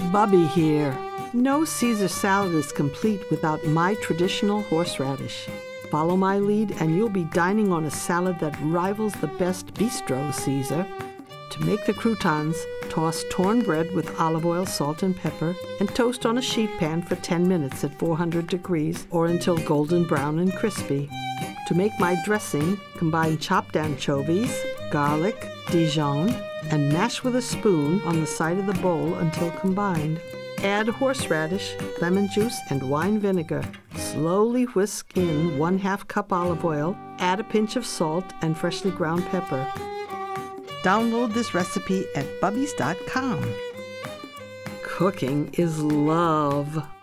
Bubby here. No Caesar salad is complete without my traditional horseradish. Follow my lead and you'll be dining on a salad that rivals the best Bistro Caesar. To make the croutons, toss torn bread with olive oil, salt, and pepper, and toast on a sheet pan for 10 minutes at 400 degrees or until golden brown and crispy. To make my dressing, combine chopped anchovies, garlic, Dijon, and mash with a spoon on the side of the bowl until combined. Add horseradish, lemon juice, and wine vinegar. Slowly whisk in 1/2 cup olive oil, add a pinch of salt and freshly ground pepper. Download this recipe at bubbies.com. Cooking is love.